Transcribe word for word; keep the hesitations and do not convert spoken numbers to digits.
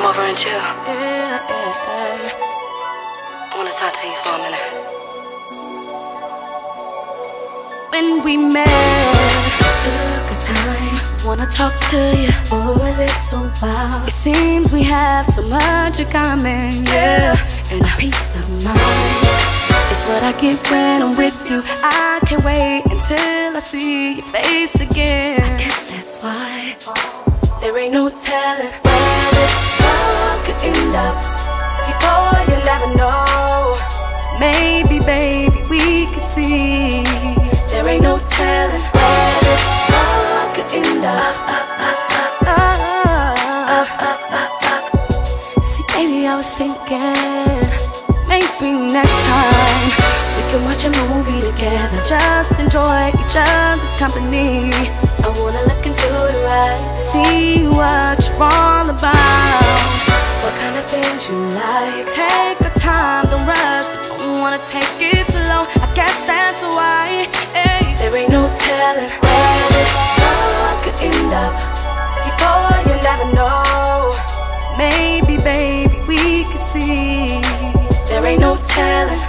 over and chill. Yeah, yeah. I wanna talk to you for a minute. When we met, took a time, wanna talk to you for a little while. It seems we have so much in common, yeah, and a peace of mind. It's what I get when I'm with you. I can't wait until I see your face again. I guess that's why there ain't no telling where this love could end up. See, boy, you never know. Maybe, baby, we can see. There ain't no telling where this love could end up. See, baby, I was thinking maybe next time we can watch a movie together, just enjoy each other's company. I wanna look into your eyes, see what you're all about, what kind of things you like. Take your time, don't rush, but don't wanna take it slow. I guess that's why, hey, there ain't no telling where this love could end up. See, boy, you never know. Maybe, baby, we can see. There ain't no telling